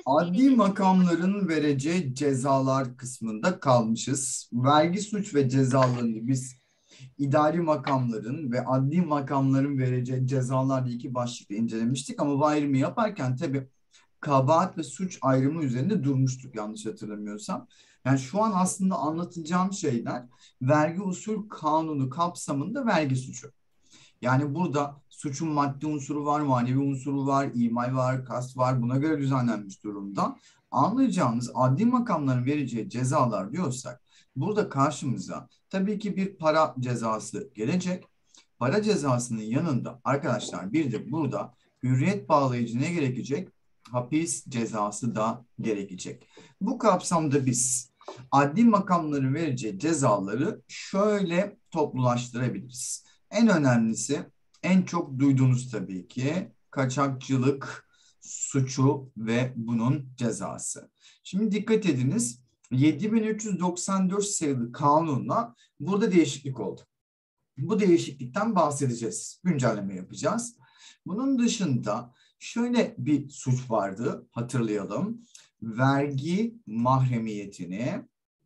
Adli makamların vereceği cezalar kısmında kalmışız. Vergi suç ve cezalarını biz idari makamların ve adli makamların vereceği cezalar diye iki başlıkta incelemiştik. Ama bu ayrımı yaparken tabii kabahat ve suç ayrımı üzerinde durmuştuk yanlış hatırlamıyorsam. Yani şu an aslında anlatacağım şeyler vergi usul kanunu kapsamında vergi suçu. Yani burada suçun maddi unsuru var, manevi unsuru var, imal var, kast var. Buna göre düzenlenmiş durumda. Anlayacağımız adli makamların vereceği cezalar diyorsak, burada karşımıza tabii ki bir para cezası gelecek. Para cezasının yanında arkadaşlar bir de burada hürriyet bağlayıcı ne gerekecek? Hapis cezası da gerekecek. Bu kapsamda biz adli makamların vereceği cezaları şöyle toplulaştırabiliriz. En önemlisi, en çok duyduğunuz tabii ki kaçakçılık suçu ve bunun cezası. Şimdi dikkat ediniz, 7394 sayılı kanunla burada değişiklik oldu. Bu değişiklikten bahsedeceğiz, güncelleme yapacağız. Bunun dışında şöyle bir suç vardı, hatırlayalım. Vergi mahremiyetini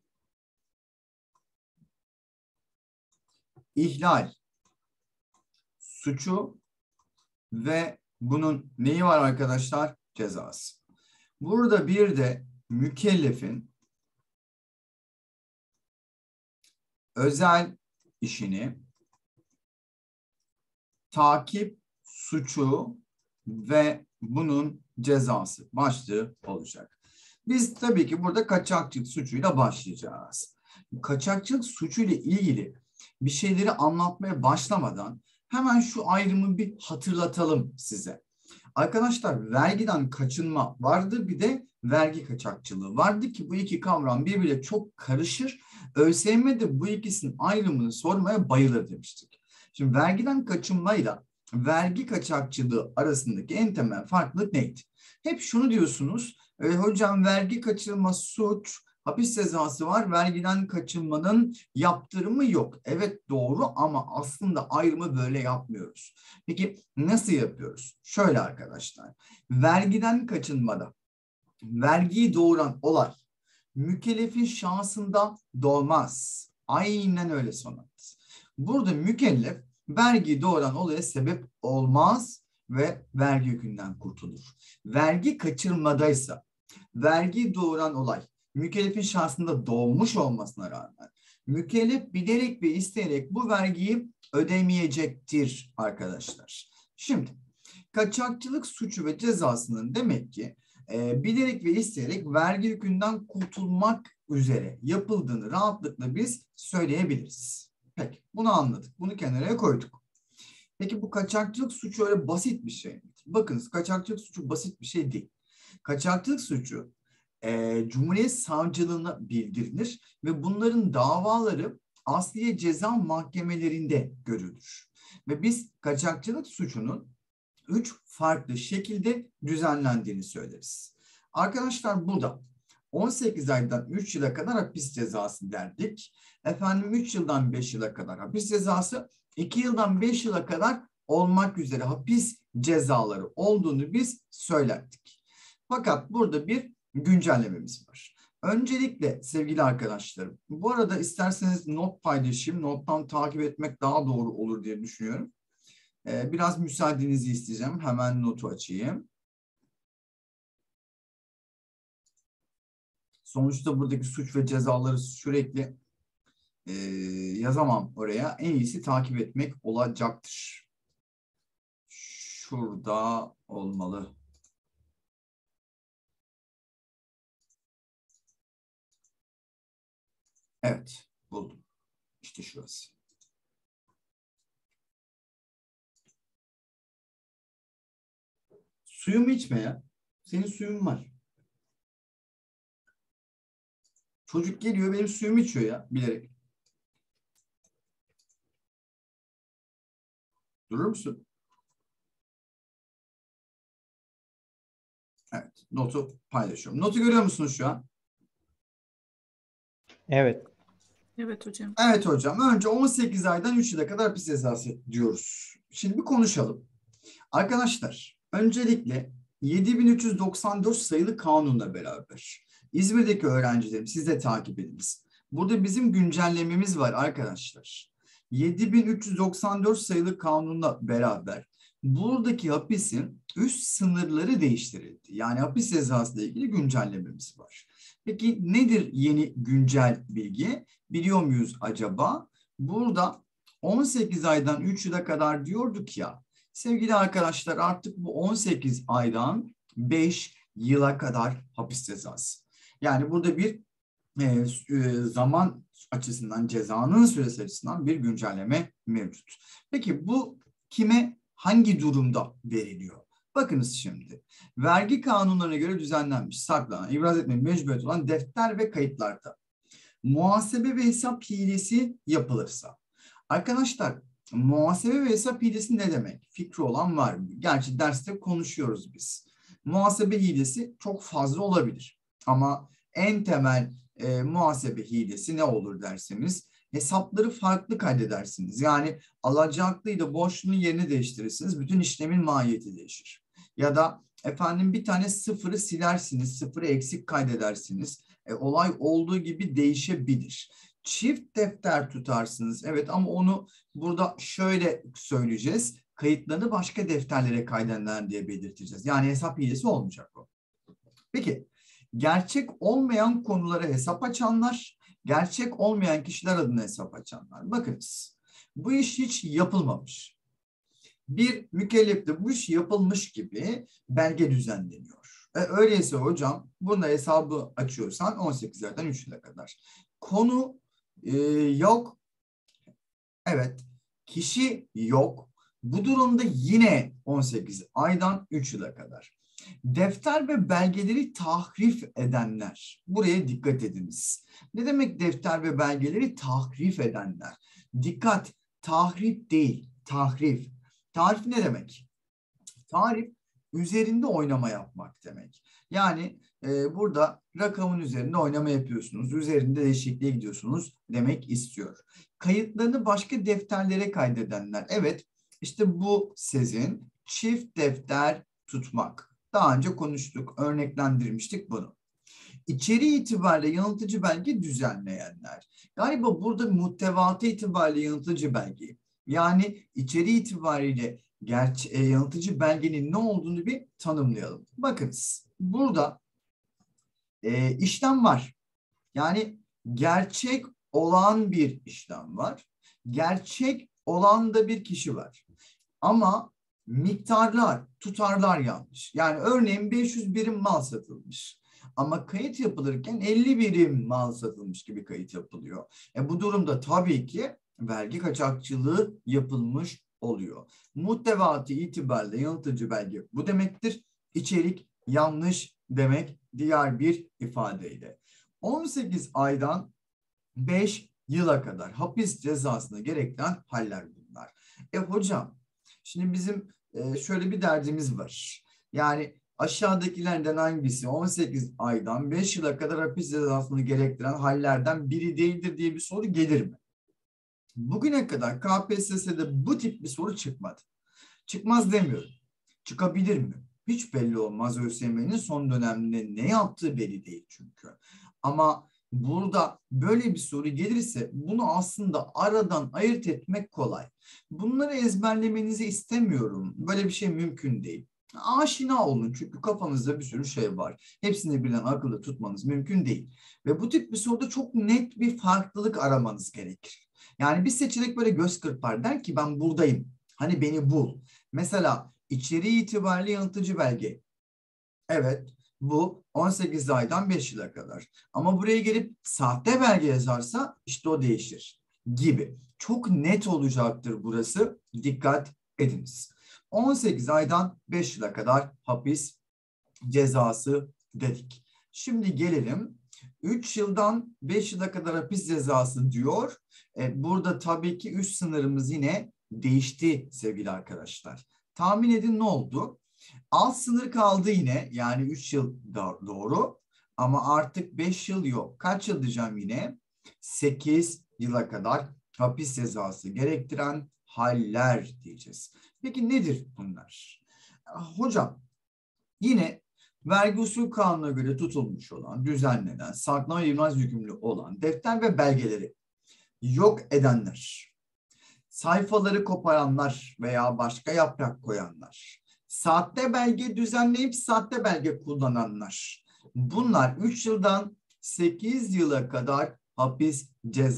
ihlal suçu ve bunun neyi var arkadaşlar? Cezası. Burada bir de mükellefin özel işini takip suçu ve bunun cezası başlığı olacak. Biz tabii ki burada kaçakçılık suçuyla başlayacağız. Kaçakçılık suçuyla ilgili bir şeyleri anlatmaya başlamadan hemen şu ayrımı bir hatırlatalım size. Arkadaşlar vergiden kaçınma vardı, bir de vergi kaçakçılığı vardı ki bu iki kavram birbiriyle çok karışır. ÖSYM de bu ikisinin ayrımını sormaya bayılır demiştik. Şimdi vergiden kaçınmayla vergi kaçakçılığı arasındaki en temel farklılık neydi? Hep şunu diyorsunuz, hocam vergi kaçırma suç, hapis cezası var, vergiden kaçınmanın yaptırımı yok. Evet doğru ama aslında ayrımı böyle yapmıyoruz. Peki nasıl yapıyoruz? Şöyle arkadaşlar, vergiden kaçınmada vergiyi doğuran olay mükellefin şahsında doğmaz. Aynen öyle Sonat. Burada mükellef vergiyi doğuran olaya sebep olmaz ve vergi yükünden kurtulur. Vergi kaçırmadaysa vergi doğuran olay mükellefin şahsında doğmuş olmasına rağmen mükellef bilerek ve isteyerek bu vergiyi ödemeyecektir arkadaşlar. Şimdi kaçakçılık suçu ve cezasının demek ki bilerek ve isteyerek vergi yükünden kurtulmak üzere yapıldığını rahatlıkla biz söyleyebiliriz. Peki bunu anladık. Bunu kenara koyduk. Peki bu kaçakçılık suçu öyle basit bir şey mi? Bakınız kaçakçılık suçu basit bir şey değil. Kaçakçılık suçu Cumhuriyet Savcılığına bildirilir ve bunların davaları asliye ceza mahkemelerinde görülür. Ve biz kaçakçılık suçunun 3 farklı şekilde düzenlendiğini söyleriz. Arkadaşlar burada 18 aydan 3 yıla kadar hapis cezası derdik. Efendim 3 yıldan 5 yıla kadar hapis cezası, 2 yıldan 5 yıla kadar olmak üzere hapis cezaları olduğunu biz söylerdik. Fakat burada bir güncellememiz var. Öncelikle sevgili arkadaşlarım, bu arada isterseniz not paylaşayım, nottan takip etmek daha doğru olur diye düşünüyorum. Biraz müsaadenizi isteyeceğim. Hemen notu açayım. Sonuçta buradaki suç ve cezaları sürekli yazamam oraya. En iyisi takip etmek olacaktır. Şurada olmalı. Evet, buldum. İşte şurası. Suyumu içme ya. Senin suyun var. Çocuk geliyor benim suyumu içiyor ya bilerek. Durur musun? Evet, notu paylaşıyorum. Notu görüyor musunuz şu an? Evet. Evet hocam. Evet hocam. Önce 18 aydan 3 yıla kadar hapis cezası diyoruz. Şimdi bir konuşalım. Arkadaşlar, öncelikle 7394 sayılı kanunla beraber İzmir'deki öğrencilerim siz de takip ediniz. Burada bizim güncellememiz var arkadaşlar. 7394 sayılı kanunla beraber buradaki hapisin üst sınırları değiştirildi. Yani hapis cezası ile ilgili güncellememiz var. Peki nedir yeni güncel bilgi? Biliyor muyuz acaba? Burada 18 aydan 3 yıla kadar diyorduk ya. Sevgili arkadaşlar artık bu 18 aydan 5 yıla kadar hapis cezası. Yani burada bir zaman açısından, cezanın süresi açısından bir güncelleme mevcut. Peki bu kime, hangi durumda veriliyor? Bakınız şimdi. Vergi kanunlarına göre düzenlenmiş, saklanan, ibraz etmeye mecburiyet olan defter ve kayıtlarda muhasebe ve hesap hilesi yapılırsa. Arkadaşlar, muhasebe ve hesap hilesi ne demek? Fikri olan var mı? Gerçi derste konuşuyoruz biz. Muhasebe hilesi çok fazla olabilir. Ama en temel muhasebe hilesi ne olur derseniz, hesapları farklı kaydedersiniz. Yani alacaklıyla borçlunun yerini değiştirirsiniz. Bütün işlemin mahiyeti değişir. Ya da efendim bir tane sıfırı silersiniz, sıfırı eksik kaydedersiniz. Olay olduğu gibi değişebilir. Çift defter tutarsınız. Evet ama onu burada şöyle söyleyeceğiz. Kayıtlarını başka defterlere kaydedenler diye belirteceğiz. Yani hesap hilesi olmayacak o. Peki gerçek olmayan konulara hesap açanlar, gerçek olmayan kişiler adına hesap açanlar. Bakınız bu iş hiç yapılmamış. Bir mükellefte bu iş yapılmış gibi belge düzenleniyor. Öyleyse hocam bunda hesabı açıyorsan 18'lerden 3 yıla kadar. Konu yok. Evet. Kişi yok. Bu durumda yine 18 aydan 3 yıla kadar. Defter ve belgeleri tahrif edenler. Buraya dikkat ediniz. Ne demek defter ve belgeleri tahrif edenler? Dikkat, tahrif değil, tahrif. Tahrif ne demek? Tahrif üzerinde oynama yapmak demek. Yani burada rakamın üzerinde oynama yapıyorsunuz. Üzerinde değişikliğe gidiyorsunuz demek istiyor. Kayıtlarını başka defterlere kaydedenler. Evet, işte bu sizin çift defter tutmak. Daha önce konuştuk, örneklendirmiştik bunu. İçeriği itibariyle yanıltıcı belge düzenleyenler. Galiba burada muhtevatı itibariyle yanıltıcı belge. Yani içeriği itibariyle yanıltıcı belgenin ne olduğunu bir tanımlayalım. Bakınız burada işlem var. Yani gerçek olan bir işlem var. Gerçek olan da bir kişi var. Ama miktarlar, tutarlar yanlış. Yani örneğin 500 birim mal satılmış. Ama kayıt yapılırken 50 birim mal satılmış gibi kayıt yapılıyor. Bu durumda tabii ki vergi kaçakçılığı yapılmış oluyor. Muhtevatı itibariyle yanıltıcı belge bu demektir. İçerik yanlış demek diğer bir ifadeyle. 18 aydan 5 yıla kadar hapis cezasına gerektiren haller bunlar. Hocam, şimdi bizim şöyle bir derdimiz var. Yani aşağıdakilerden hangisi 18 aydan 5 yıla kadar hapis cezasını gerektiren hallerden biri değildir diye bir soru gelir mi? Bugüne kadar KPSS'de bu tip bir soru çıkmadı. Çıkmaz demiyorum. Çıkabilir mi? Hiç belli olmaz. ÖSYM'nin son döneminde ne yaptığı belli değil çünkü. Ama burada böyle bir soru gelirse bunu aslında aradan ayırt etmek kolay. Bunları ezberlemenizi istemiyorum. Böyle bir şey mümkün değil. Aşina olun çünkü kafanızda bir sürü şey var. Hepsini birden akılda tutmanız mümkün değil. Ve bu tip bir soruda çok net bir farklılık aramanız gerekir. Yani bir seçenek böyle göz kırpar der ki ben buradayım. Hani beni bul. Mesela içeriği itibariyle yanıltıcı belge. Evet, bu 18 aydan 5 yıla kadar. Ama buraya gelip sahte belge yazarsa işte o değişir gibi. Çok net olacaktır burası. Dikkat ediniz. 18 aydan 5 yıla kadar hapis cezası dedik. Şimdi gelelim 3 yıldan 5 yıla kadar hapis cezası diyor. Burada tabii ki üst sınırımız yine değişti sevgili arkadaşlar. Tahmin edin ne oldu? Alt sınır kaldı yine yani 3 yıl doğru ama artık 5 yıl yok. Kaç yıl diyeceğim yine? 8 yıla kadar hapis cezası gerektiren haller diyeceğiz. Peki nedir bunlar? Hocam Yine vergi usul kanununa göre tutulmuş olan, düzenlenen, saklama ve imaz yükümlü olan defter ve belgeleri yok edenler, sayfaları koparanlar veya başka yaprak koyanlar, sahte belge düzenleyip sahte belge kullananlar, bunlar 3 yıldan 8 yıla kadar hapis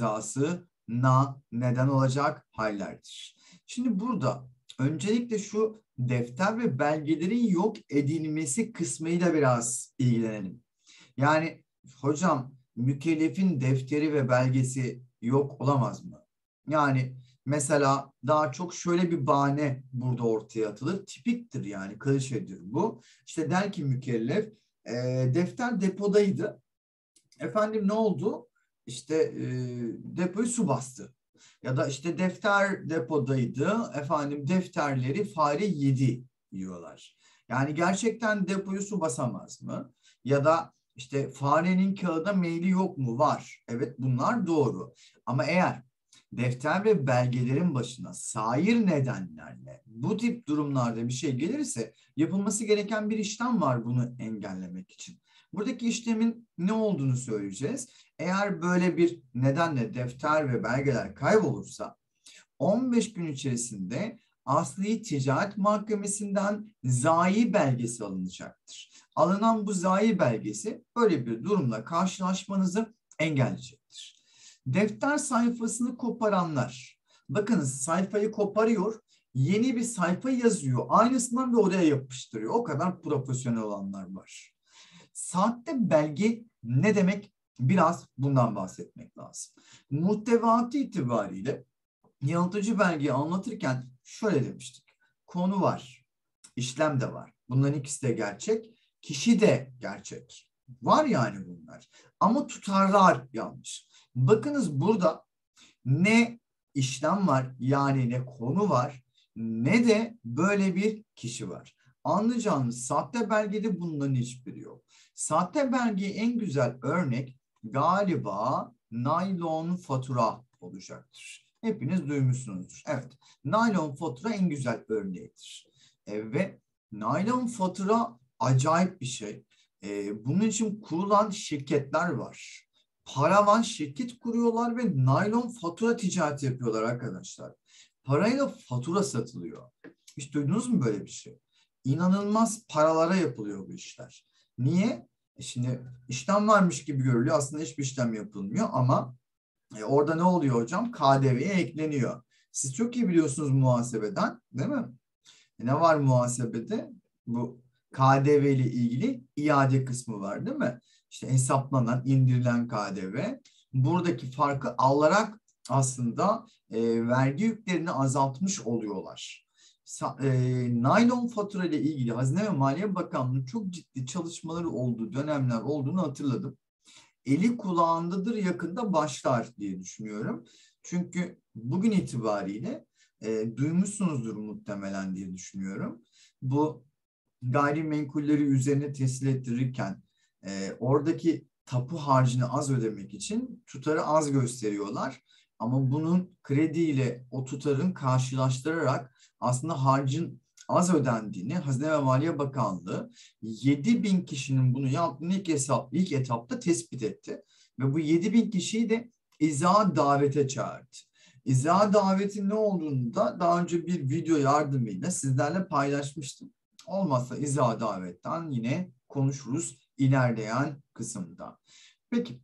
cezasına neden olacak hallerdir. Şimdi burada öncelikle şu defter ve belgelerin yok edilmesi kısmıyla biraz ilgilenelim. Yani hocam mükellefin defteri ve belgesi yok olamaz mı? Yani mesela daha çok şöyle bir bahane burada ortaya atılır. Tipiktir yani, klişedir bu. İşte der ki mükellef defter depodaydı. Efendim ne oldu? İşte depoyu su bastı. Ya da işte defter depodaydı. Efendim defterleri fare yedi diyorlar. Yani gerçekten depoyu su basamaz mı? Ya da işte farenin kağıda meyli yok mu? Var. Evet, bunlar doğru. Ama eğer defter ve belgelerin başına sair nedenlerle bu tip durumlarda bir şey gelirse yapılması gereken bir işlem var bunu engellemek için. Buradaki işlemin ne olduğunu söyleyeceğiz. Eğer böyle bir nedenle defter ve belgeler kaybolursa 15 gün içerisinde Asliye Ticaret Mahkemesi'nden zayi belgesi alınacaktır. Alınan bu zayi belgesi böyle bir durumla karşılaşmanızı engelleyecektir. Defter sayfasını koparanlar, bakınız sayfayı koparıyor, yeni bir sayfa yazıyor, aynısından ve oraya yapıştırıyor. O kadar profesyonel olanlar var. Sahte belge ne demek? Biraz bundan bahsetmek lazım. Muhtevatı itibariyle yanıltıcı belgeyi anlatırken şöyle demiştik. Konu var, işlem de var. Bunların ikisi de gerçek, kişi de gerçek. Var yani bunlar. Ama tutarlar yanlış. Bakınız burada ne işlem var, yani ne konu var, ne de böyle bir kişi var. Anlayacağınız sahte belgede bunların hiçbiri yok. Sahte belgeye en güzel örnek galiba naylon fatura olacaktır. Hepiniz duymuşsunuzdur. Evet, naylon fatura en güzel örneğidir. Ve naylon fatura acayip bir şey. Bunun için kurulan şirketler var. Paravan şirket kuruyorlar ve naylon fatura ticareti yapıyorlar arkadaşlar. Parayla fatura satılıyor. Hiç duydunuz mu böyle bir şey? İnanılmaz paralara yapılıyor bu işler. Niye? Şimdi işlem varmış gibi görülüyor. Aslında hiçbir işlem yapılmıyor ama orada ne oluyor hocam? KDV'ye ekleniyor. Siz çok iyi biliyorsunuz muhasebeden, değil mi? Ne var muhasebede? Bu KDV ile ilgili iade kısmı var, değil mi? İşte hesaplanan, indirilen KDV. Buradaki farkı alarak aslında vergi yüklerini azaltmış oluyorlar. Naylon fatura ile ilgili Hazine ve Maliye Bakanlığı'nın çok ciddi çalışmaları olduğu dönemler olduğunu hatırladım. Eli kulağındadır, yakında başlar diye düşünüyorum. Çünkü bugün itibariyle duymuşsunuzdur muhtemelen diye düşünüyorum. Bu gayrimenkulleri üzerine teslim ettirirken oradaki tapu harcını az ödemek için tutarı az gösteriyorlar. Ama bunun krediyle o tutarın karşılaştırarak aslında harcın az ödendiğini Hazine ve Maliye Bakanlığı 7.000 kişinin bunu yaptığını ilk etapta tespit etti. Ve bu 7.000 kişiyi de izaha davete çağırdı. İzaha davetin ne olduğunu da daha önce bir video yardımıyla sizlerle paylaşmıştım. Olmazsa izaha davetten yine konuşuruz ilerleyen kısımda. Peki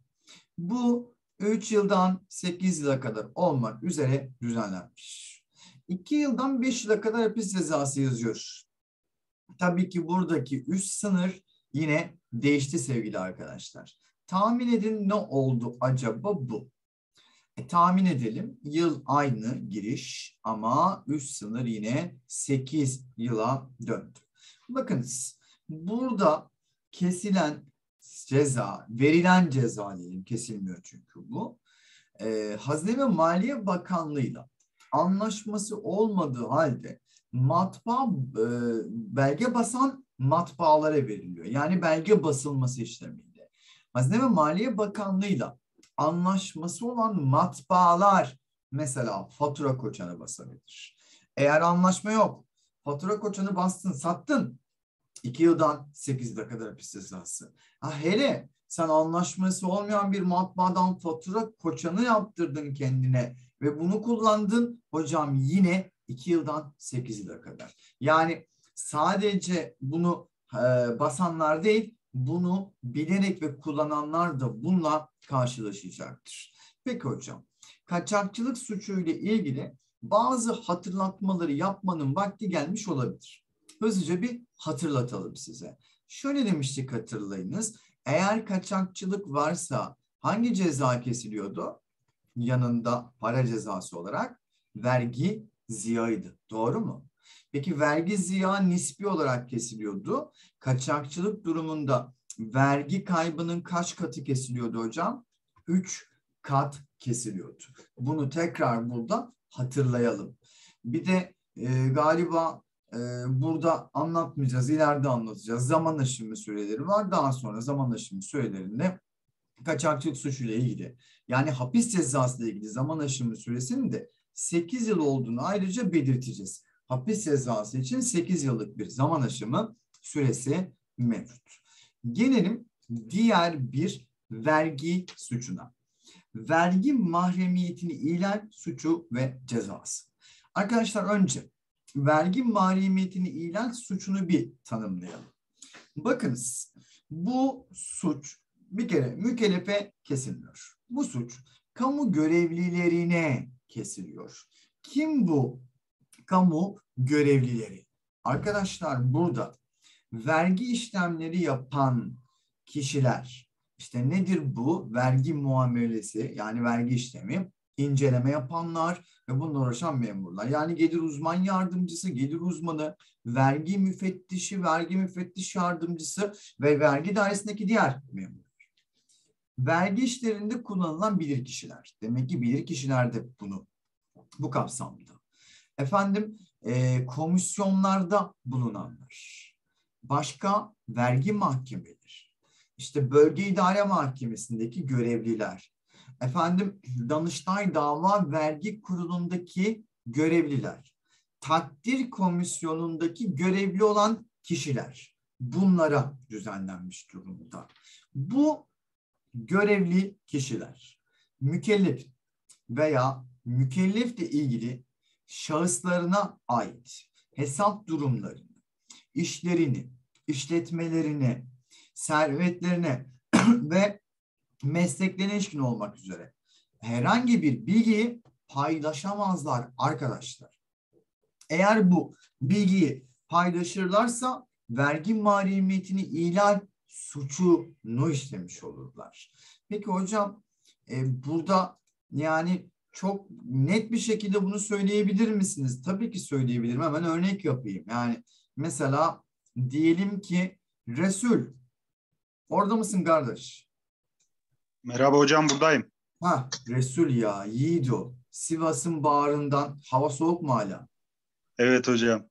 bu 3 yıldan 8 yıla kadar olmak üzere düzenlenmiş. 2 yıldan 5 yıla kadar hapis cezası yazıyor. Tabii ki buradaki üst sınır yine değişti sevgili arkadaşlar. Tahmin edin ne oldu acaba bu? Tahmin edelim. Yıl aynı giriş ama üst sınır yine 8 yıla döndü. Bakınız burada kesilen ceza, verilen ceza diyelim, kesilmiyor çünkü bu. Hazine ve Maliye Bakanlığı'yla anlaşması olmadığı halde matbaa belge basan matbaalara veriliyor. Yani belge basılması işlemiyle. Hazine ve Maliye Bakanlığı'yla anlaşması olan matbaalar mesela fatura koçanı basabilir. Eğer anlaşma yok, fatura koçanı bastın, sattın. 2 yıldan 8 yıla kadar hapis cezası. Hele sen anlaşması olmayan bir matbaadan fatura koçanı yaptırdın kendine ve bunu kullandın hocam, yine 2 yıldan 8 yıla kadar. Yani sadece bunu basanlar değil, bunu bilerek ve kullananlar da bununla karşılaşacaktır. Peki hocam, kaçakçılık suçuyla ilgili bazı hatırlatmaları yapmanın vakti gelmiş olabilir. Hızlıca bir hatırlatalım size. Şöyle demiştik, hatırlayınız. Eğer kaçakçılık varsa hangi ceza kesiliyordu? Yanında para cezası olarak vergi ziyaydı. Doğru mu? Peki vergi ziya nispi olarak kesiliyordu. Kaçakçılık durumunda vergi kaybının kaç katı kesiliyordu hocam? 3 kat kesiliyordu. Bunu tekrar burada hatırlayalım. Bir de galiba burada anlatmayacağız, ileride anlatacağız. Zaman aşımı süreleri var. Daha sonra zaman aşımı sürelerinde kaçakçılık suçuyla ilgili, yani hapis cezası ile ilgili zaman aşımı süresinin de 8 yıl olduğunu ayrıca belirteceğiz. Hapis cezası için 8 yıllık bir zaman aşımı süresi mevcut. Gelelim diğer bir vergi suçuna. Vergi mahremiyetini ihlal suçu ve cezası. Arkadaşlar, önce vergi mahremiyetini ihlal suçunu bir tanımlayalım. Bakınız, bu suç bir kere mükellefe kesilmiyor. Bu suç kamu görevlilerine kesiliyor. Kim bu kamu görevlileri? Arkadaşlar, burada vergi işlemleri yapan kişiler, işte nedir bu? Vergi muamelesi, yani vergi işlemi, inceleme yapanlar ve bununla uğraşan memurlar. Yani gelir uzman yardımcısı, gelir uzmanı, vergi müfettişi, vergi müfettiş yardımcısı ve vergi dairesindeki diğer memurlar. Vergi işlerinde kullanılan bilirkişiler. Demek ki bilirkişiler de bu kapsamda. Efendim, komisyonlarda bulunanlar. Başka vergi mahkemeleri. İşte bölge idare mahkemesindeki görevliler. Efendim, Danıştay Dava Vergi Kurulu'ndaki görevliler. Takdir komisyonundaki görevli olan kişiler. Bunlara düzenlenmiş durumda. Bu görevli kişiler mükellef veya mükellefle ilgili şahıslarına ait hesap durumlarını, işlerini, işletmelerine, servetlerine ve mesleklerine ilişkin olmak üzere herhangi bir bilgiyi paylaşamazlar arkadaşlar. Eğer bu bilgiyi paylaşırlarsa vergi mahremiyetini ihlal suçunu işlemiş olurlar. Peki hocam, burada yani çok net bir şekilde bunu söyleyebilir misiniz? Tabii ki söyleyebilirim. Hemen örnek yapayım. Yani mesela diyelim ki Resul. Orada mısın kardeş? Merhaba hocam, buradayım. Resul ya, Yiğido. Sivas'ın bağrından. Hava soğuk mu hala? Evet hocam.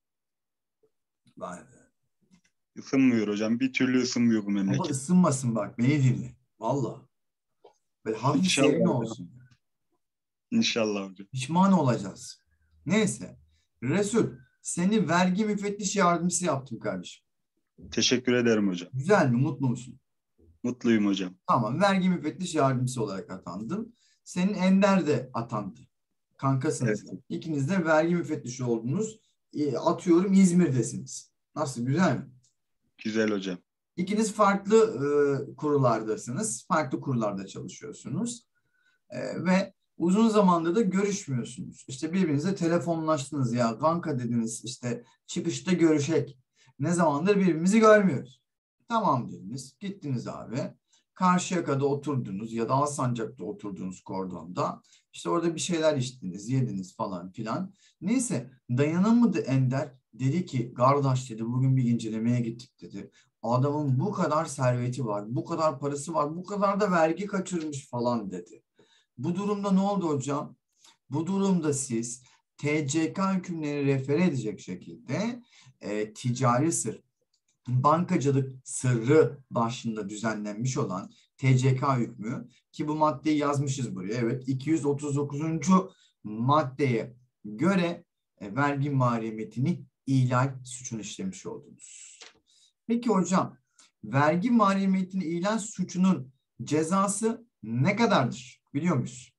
Vay be. Isınmıyor hocam. Bir türlü ısınmıyor bu Ama memleket. ısınmasın, bak beni dinle. Valla. Böyle hafif İnşallah serin hocam. olsun. İnşallah hocam. Pişman olacağız. Neyse. Resul, seni vergi müfettiş yardımcısı yaptım kardeşim. Teşekkür ederim hocam. Güzel mi? Mutlu musun? Mutluyum hocam. Tamam. Vergi müfettiş yardımcısı olarak atandın. Senin Ender de atandı. Kankasınız. Evet. İkiniz de vergi müfettişi oldunuz. Atıyorum İzmir'desiniz. Nasıl? Güzel mi? Güzel hocam. İkiniz farklı kurullardasınız. Farklı kurullarda çalışıyorsunuz. Ve uzun zamandır da görüşmüyorsunuz. İşte birbirinize telefonlaştınız, ya kanka dediniz, işte çıkışta görüşek. Ne zamandır birbirimizi görmüyoruz. Tamam dediniz. Gittiniz abi. Karşıyaka'da oturdunuz ya da Alsancak'ta oturduğunuz kordonda. İşte orada bir şeyler içtiniz, yediniz falan filan. Neyse, dayanamadı Ender. Dedi ki kardeş, dedi, bugün bir incelemeye gittik dedi. Adamın bu kadar serveti var, bu kadar parası var, bu kadar da vergi kaçırmış falan dedi. Bu durumda ne oldu hocam? Bu durumda siz TCK hükümlerini refere edecek şekilde ticari sır, bankacılık sırrı başlığında düzenlenmiş olan TCK hükmü, ki bu maddeyi yazmışız buraya. Evet, 239. maddeye göre vergi mahremiyetini ihlal suçunu işlemiş oldunuz. Peki hocam, vergi mahremiyetini ilan suçunun cezası ne kadardır? Biliyor muyuz?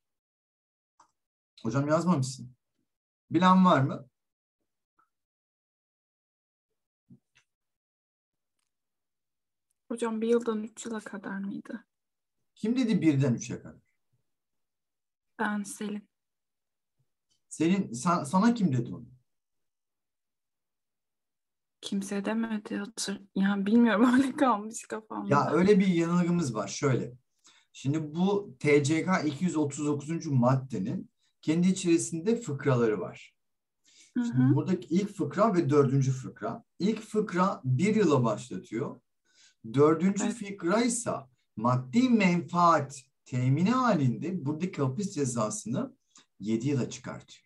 Hocam yazmamışsın. Bilen var mı? Hocam 1 yıldan 3 yıla kadar mıydı? Kim dedi 1'den 3'e kadar? Ben Selin. Sana kim dedi onu? Kimse demedi. Yani bilmiyorum öyle kalmış Ya kafamda. öyle bir yanılgımız var. Şöyle. Şimdi bu TCK 239. maddenin kendi içerisinde fıkraları var. Hı Şimdi hı. buradaki ilk fıkra ve 4. fıkra. İlk fıkra 1 yıla başlatıyor. 4. Evet. fıkra ise maddi menfaat temini halinde buradaki hapis cezasını 7 yıla çıkartıyor.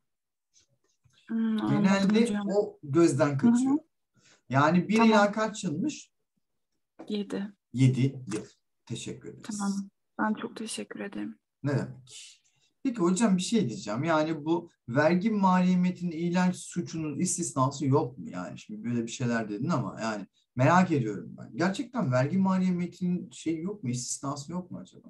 Anladım Genelde hocam. o gözden Hı hı. kaçıyor. Yani 1 Tamam. ila kaç yılmış? 7. 7 yıl. Teşekkür ederiz. Tamam. Ben çok teşekkür ederim. Ne demek? Peki hocam bir şey diyeceğim. Yani bu vergi mahremiyetinin ilan suçunun istisnası yok mu? Yani şimdi böyle bir şeyler dedin ama yani merak ediyorum ben. Gerçekten vergi mahremiyetinin şeyi yok mu? İstisnası yok mu acaba?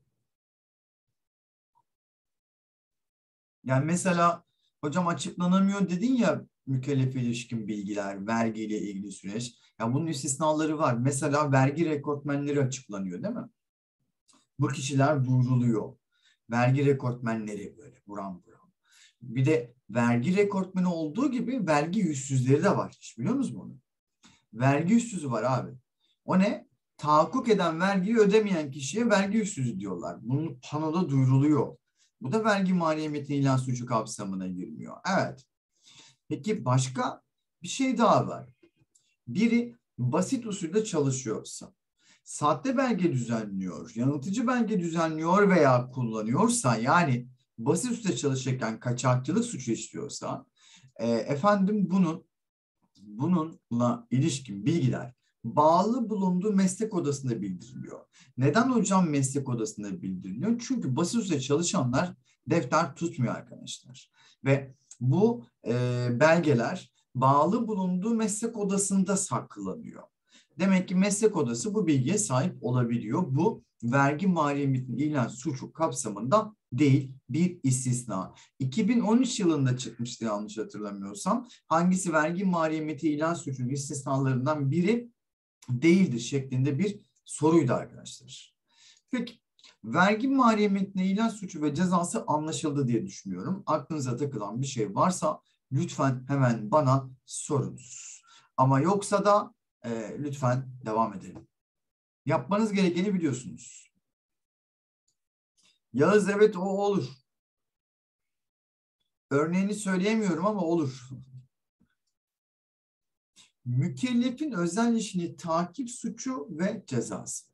Yani mesela hocam açıklanamıyor dedin ya mükellefe ilişkin bilgiler, vergiyle ilgili süreç. Ya bunun istisnaları var. Mesela vergi rekortmenleri açıklanıyor değil mi? Bu kişiler duyuruluyor. Vergi rekortmenleri böyle buram buram. Bir de vergi rekortmeni olduğu gibi vergi yüzsüzleri de var. Hiç biliyor musunuz bunu? Vergi yüzsüzü var abi. O ne? Tahakkuk eden vergiyi ödemeyen kişiye vergi yüzsüzü diyorlar. Bunun panoda duyuruluyor. Bu da vergi mahremiyeti ilan suçu kapsamına girmiyor. Evet. Peki başka bir şey daha var. Biri basit usulde çalışıyorsa, sahte belge düzenliyor, yanıltıcı belge düzenliyor veya kullanıyorsa, yani basit usulde çalışırken kaçakçılık suçu işliyorsa, efendim bununla ilişkin bilgiler bağlı bulunduğu meslek odasında bildiriliyor. Neden hocam meslek odasında bildiriliyor? Çünkü basit usulde çalışanlar defter tutmuyor arkadaşlar. Ve bu belgeler bağlı bulunduğu meslek odasında saklanıyor. Demek ki meslek odası bu bilgiye sahip olabiliyor. Bu vergi mahremiyetinin ilan suçu kapsamında değil, bir istisna. 2013 yılında çıkmıştı yanlış hatırlamıyorsam. Hangisi vergi mahremiyeti ilan suçunun istisnalarından biri değildir şeklinde bir soruydu arkadaşlar. Peki vergi mahremiyetine ilan suçu ve cezası anlaşıldı diye düşünüyorum. Aklınıza takılan bir şey varsa lütfen hemen bana sorunuz. Ama yoksa da lütfen devam edelim. Yapmanız gerekeni biliyorsunuz. Yağız evet o olur. Örneğini söyleyemiyorum ama olur. Mükellefin özel işini takip suçu ve cezası.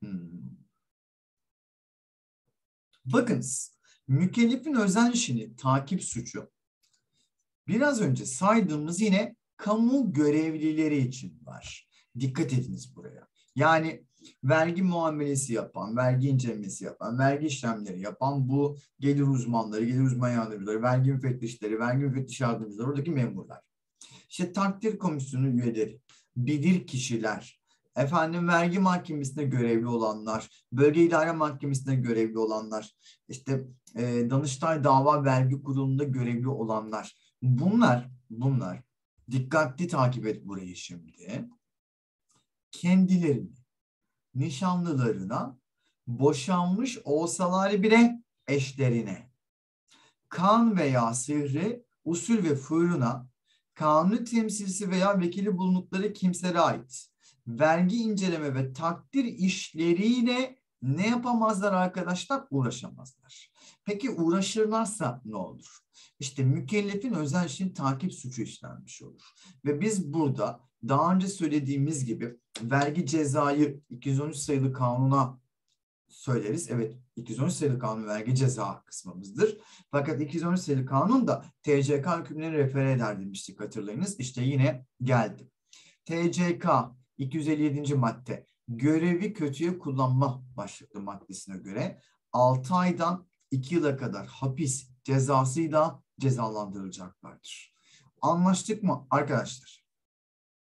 Bakınız, mükellefin özel işini takip suçu biraz önce saydığımız yine kamu görevlileri için var. Dikkat ediniz buraya. Yani vergi muamelesi yapan, vergi incelemesi yapan, vergi işlemleri yapan bu gelir uzmanları, gelir uzman yardımcıları, vergi müfettişleri, vergi müfettiş yardımcıları, oradaki memurlar. İşte takdir komisyonu üyeleri, bilir kişiler, efendim vergi mahkemesinde görevli olanlar, bölge idare mahkemesinde görevli olanlar, işte Danıştay Dava Vergi Kurulu'nda görevli olanlar. Bunlar dikkatli takip et burayı şimdi. Kendilerini nişanlılarına, boşanmış olsalar bile eşlerine, kan veya sihri, usul ve fuyuruna, kanuni temsilcisi veya vekili bulundukları kimselere ait vergi inceleme ve takdir işleriyle ne yapamazlar arkadaşlar? Uğraşamazlar. Peki uğraşırlarsa ne olur? İşte mükellefin özel işin takip suçu işlenmiş olur. Ve biz burada daha önce söylediğimiz gibi vergi cezayı 213 sayılı kanuna söyleriz. Evet, 213 sayılı kanun vergi ceza kısmımızdır. Fakat 213 sayılı kanun da TCK hükümlerini refere eder demiştik, hatırlayınız. İşte yine geldi. TCK 257. madde görevi kötüye kullanma başlıklı maddesine göre 6 aydan 2 yıla kadar hapis cezasıyla cezalandırılacaklardır. Anlaştık mı arkadaşlar?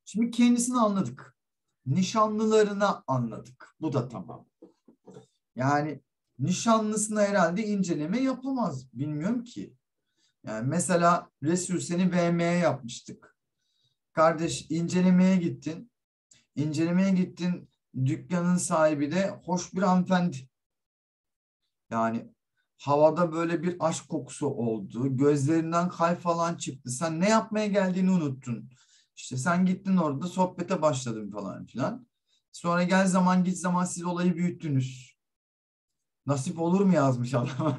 Şimdi kendisini anladık. Nişanlılarına anladık. Bu da tamam. Yani nişanlısına herhalde inceleme yapamaz. Bilmiyorum ki. Yani mesela Resul seni VM'ye yapmıştık. Kardeş incelemeye gittin. İncelemeye gittin. Dükkanın sahibi de hoş bir hanımefendi. Yani havada böyle bir aşk kokusu oldu. Gözlerinden kalp falan çıktı. Sen ne yapmaya geldiğini unuttun. İşte sen gittin orada sohbete başladın falan filan. Sonra gel zaman git zaman siz olayı büyüttünüz. Nasip olur mu yazmış adam.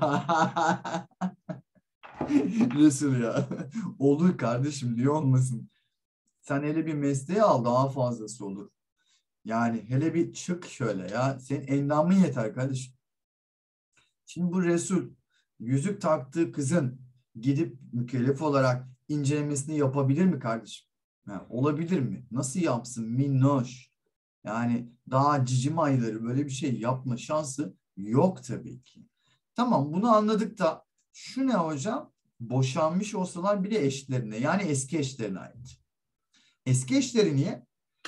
Resul ya. Olur kardeşim diyor olmasın. Sen hele bir mesleği al daha fazlası olur. Yani hele bir çık şöyle ya. Senin endamın yeter kardeşim. Şimdi bu Resul yüzük taktığı kızın gidip mükellef olarak incelemesini yapabilir mi kardeşim? Yani olabilir mi? Nasıl yapsın? Minnoş. Yani daha cicim ayları böyle bir şey yapma şansı yok tabii ki. Tamam bunu anladık da şu ne hocam? Boşanmış olsalar bile eşlerine yani eski eşlerine ait. Eski eşleri niye?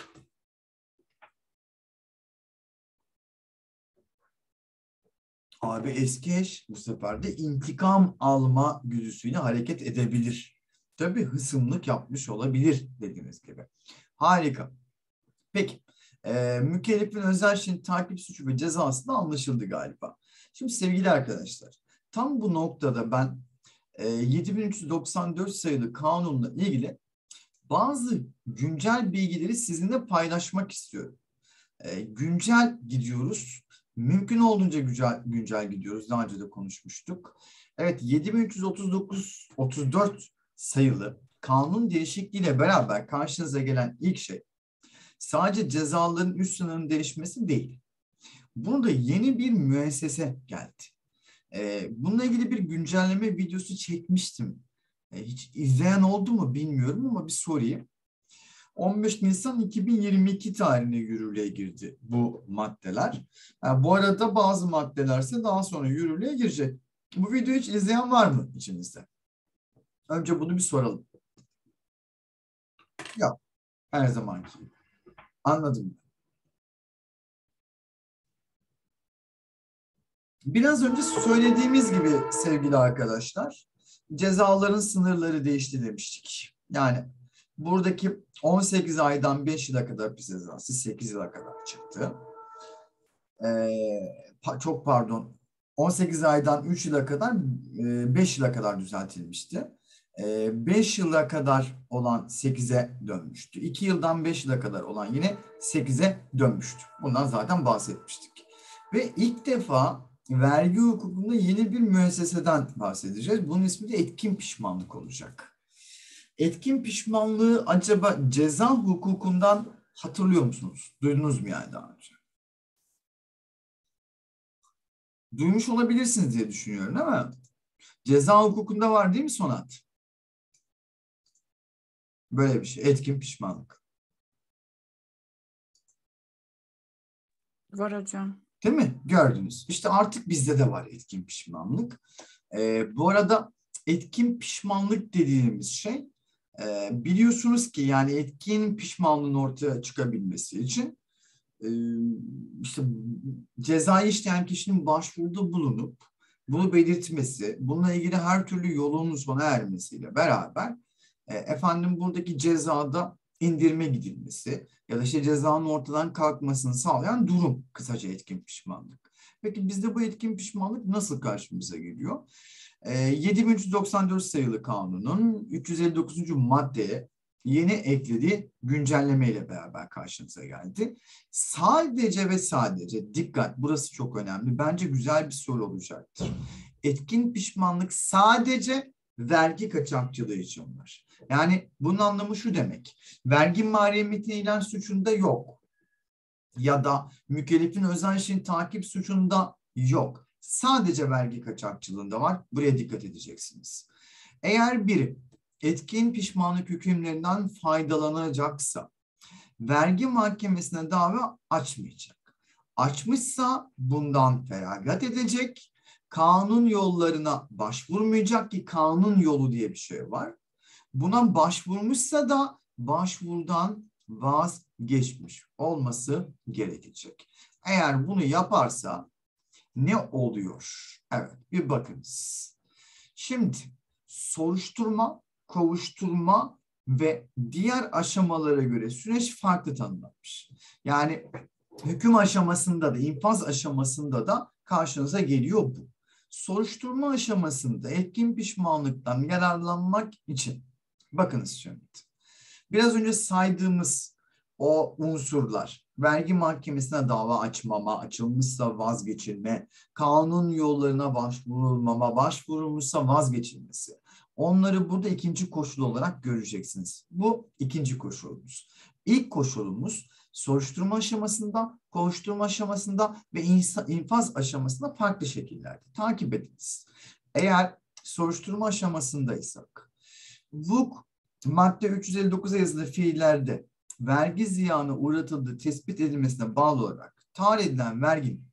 Abi eski eş bu sefer de intikam alma güdüsüyle hareket edebilir. Tabii hısımlık yapmış olabilir dediğiniz gibi. Harika. Peki. Mükellefin özel şiddet takip suçu ve cezası da anlaşıldı galiba. Şimdi sevgili arkadaşlar tam bu noktada ben 7394 sayılı kanunla ilgili bazı güncel bilgileri sizinle paylaşmak istiyorum. Güncel gidiyoruz. Mümkün olduğunca güncel gidiyoruz. Daha önce de konuşmuştuk. Evet 7334 sayılı kanun değişikliğiyle beraber karşınıza gelen ilk şey sadece cezaların üst sınırının değişmesi değil. Burada yeni bir müessese geldi. Bununla ilgili bir güncelleme videosu çekmiştim. Hiç izleyen oldu mu bilmiyorum ama bir sorayım. 15 Nisan 2022 tarihine yürürlüğe girdi bu maddeler. Yani bu arada bazı maddelerse daha sonra yürürlüğe girecek. Bu videoyu hiç izleyen var mı içinizde? Önce bunu bir soralım. Yok. Her zamanki. Anladım. Biraz önce söylediğimiz gibi sevgili arkadaşlar, cezaların sınırları değişti demiştik. Yani buradaki 18 aydan 5 yıla kadar hapis cezası 8 yıla kadar çıktı. Çok pardon 18 aydan 3 yıla kadar 5 yıla kadar düzeltilmişti. 5 yıla kadar olan 8'e dönmüştü. 2 yıldan 5 yıla kadar olan yine 8'e dönmüştü. Bundan zaten bahsetmiştik. Ve ilk defa vergi hukukunda yeni bir müesseseden bahsedeceğiz. Bunun ismi de etkin pişmanlık olacak. Etkin pişmanlığı acaba ceza hukukundan hatırlıyor musunuz? Duydunuz mu yani daha önce? Duymuş olabilirsiniz diye düşünüyorum değil mi? Ceza hukukunda var değil mi Sonat? Böyle bir şey. Etkin pişmanlık. Var hocam. Değil mi? Gördünüz. İşte artık bizde de var etkin pişmanlık. Bu arada etkin pişmanlık dediğimiz şey biliyorsunuz ki yani etkin pişmanlığın ortaya çıkabilmesi için işte cezayı işleyen kişinin başvuruda bulunup bunu belirtmesi, bununla ilgili her türlü yolun sona ermesiyle beraber efendim buradaki cezada indirme gidilmesi ya da işte cezanın ortadan kalkmasını sağlayan durum kısaca etkin pişmanlık. Peki bizde bu etkin pişmanlık nasıl karşımıza geliyor? 7394 sayılı kanunun 359. maddeye yeni eklediği güncelleme ile beraber karşımıza geldi. Sadece ve sadece dikkat burası çok önemli. Bence güzel bir soru olacaktır. Etkin pişmanlık sadece vergi kaçakçılığı için var. Yani bunun anlamı şu demek. Vergi mahremiyetine ihlal suçunda yok. Ya da mükellefin özel işini takip suçunda yok. Sadece vergi kaçakçılığında var. Buraya dikkat edeceksiniz. Eğer biri etkin pişmanlık hükümlerinden faydalanacaksa vergi mahkemesine dava açmayacak. Açmışsa bundan feragat edecek. Kanun yollarına başvurmayacak ki kanun yolu diye bir şey var. Buna başvurmuşsa da başvurudan vazgeçmiş olması gerekecek. Eğer bunu yaparsa ne oluyor? Evet, bir bakınız. Şimdi soruşturma, kovuşturma ve diğer aşamalara göre süreç farklı tanımlanmış. Yani hüküm aşamasında da, infaz aşamasında da karşınıza geliyor bu. Soruşturma aşamasında etkin pişmanlıktan yararlanmak için, bakınız şimdi, biraz önce saydığımız o unsurlar, vergi mahkemesine dava açmama, açılmışsa vazgeçilme, kanun yollarına başvurulmama, başvurulmuşsa vazgeçilmesi. Onları burada ikinci koşul olarak göreceksiniz. Bu ikinci koşulumuz. İlk koşulumuz soruşturma aşamasında, kovuşturma aşamasında ve infaz aşamasında farklı şekillerde. Takip ediniz. Eğer soruşturma aşamasındaysak, VUK madde 359'a yazılı fiillerde vergi ziyanı uğratıldığı tespit edilmesine bağlı olarak tahsil edilen verginin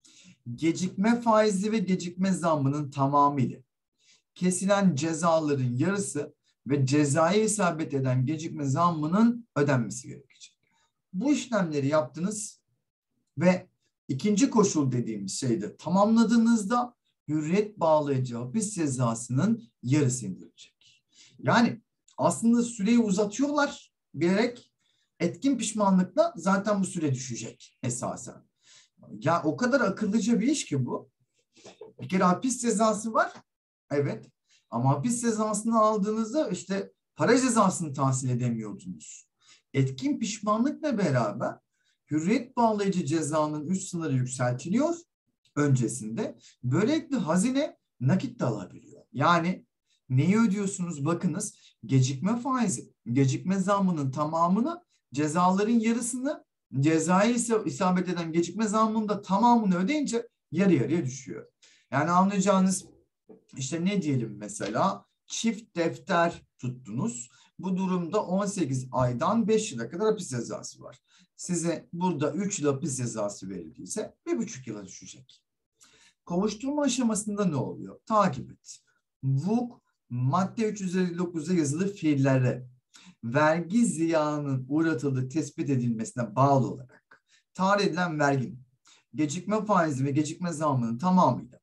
gecikme faizi ve gecikme zammının tamamıyla kesilen cezaların yarısı ve cezaya isabet eden gecikme zammının ödenmesi gerekecek. Bu işlemleri yaptınız ve ikinci koşul dediğimiz şeyde tamamladığınızda hürriyet bağlayıcı hapis cezasının yarısı indirilecek. Yani aslında süreyi uzatıyorlar bilerek, etkin pişmanlıkla zaten bu süre düşecek esasen. Ya o kadar akıllıca bir iş ki bu. Bir kere hapis cezası var. Evet. Ama hapis cezasını aldığınızda işte para cezasını tahsil edemiyordunuz. Etkin pişmanlıkla beraber hürriyet bağlayıcı cezanın üst sınırı yükseltiliyor öncesinde. Böylelikle hazine nakit de alabiliyor. Yani neyi ödüyorsunuz? Bakınız, gecikme faizi, gecikme zammının tamamını, cezaların yarısını, cezaya isabet eden gecikme zammının da tamamını ödeyince yarı yarıya düşüyor. Yani anlayacağınız işte ne diyelim mesela, çift defter tuttunuz. Bu durumda 18 aydan 5 yıla kadar hapis cezası var. Size burada 3 yıl hapis cezası verildiyse 1,5 yıla düşecek. Kovuşturma aşamasında ne oluyor? Takip et. VUK madde 359'da yazılı fiillere vergi ziyanının uğratıldığı tespit edilmesine bağlı olarak tahsil edilen verginin gecikme faizi ve gecikme zammının tamamıyla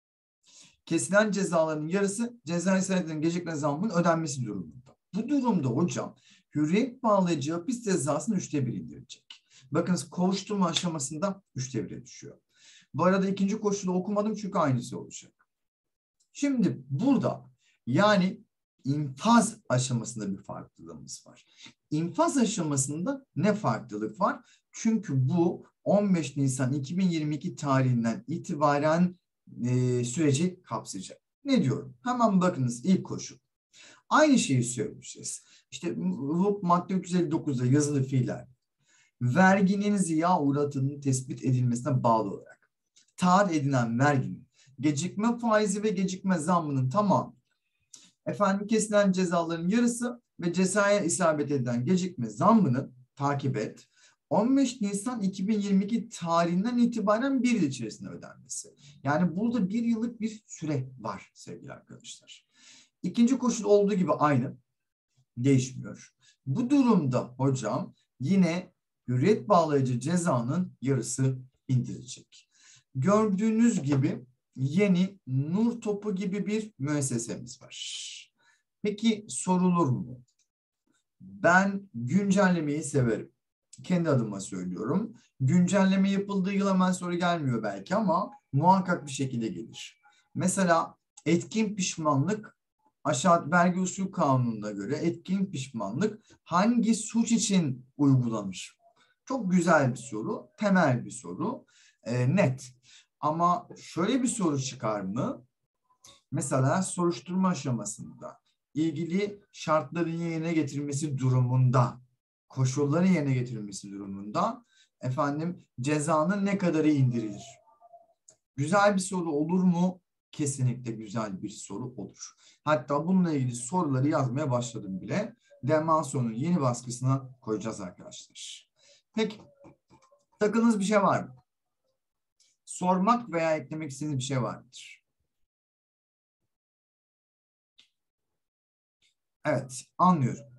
kesilen cezaların yarısı ceza isabetinin gecikme zammının ödenmesi durumunda. Bu durumda hocam hürriyet bağlayıcı hapis cezasını 1/3 indirecek. Bakınız, kovuşturma aşamasında 1/3'e düşüyor. Bu arada ikinci koşulu okumadım çünkü aynısı olacak. Şimdi burada yani infaz aşamasında bir farklılığımız var. İnfaz aşamasında ne farklılık var? Çünkü bu 15 Nisan 2022 tarihinden itibaren süreci kapsayacak. Ne diyorum? Hemen bakınız, ilk koşul. Aynı şeyi söyleyeceğiz. İşte bu madde 359'da yazılı fiiller verginin ziya uğratının tespit edilmesine bağlı olarak tahsil edilen verginin gecikme faizi ve gecikme zammının tamamı, kesilen cezaların yarısı ve cezaya isabet edilen gecikme zammının, takip et, 15 Nisan 2022 tarihinden itibaren 1 yıl içerisinde ödenmesi. Yani burada 1 yıllık bir süre var sevgili arkadaşlar. İkinci koşul olduğu gibi aynı. Değişmiyor. Bu durumda hocam yine hürriyet bağlayıcı cezanın yarısı indirilecek. Gördüğünüz gibi yeni nur topu gibi bir müessesemiz var. Peki sorulur mu? Ben güncellemeyi severim. Kendi adıma söylüyorum. Güncelleme yapıldığı yıl hemen soru gelmiyor belki ama muhakkak bir şekilde gelir. Mesela etkin pişmanlık, aşağı vergi usul kanununa göre etkin pişmanlık hangi suç için uygulanır? Çok güzel bir soru, temel bir soru, net. Ama şöyle bir soru çıkar mı? Mesela soruşturma aşamasında ilgili şartların yerine getirilmesi durumunda, koşulların yerine getirilmesi durumunda cezanın ne kadarı indirilir? Güzel bir soru olur mu? Kesinlikle güzel bir soru olur. Hatta bununla ilgili soruları yazmaya başladım bile. Demansion'un yeni baskısına koyacağız arkadaşlar. Peki, takınız bir şey var mı? Sormak veya eklemek istediğiniz bir şey var mıdır? Evet, anlıyorum.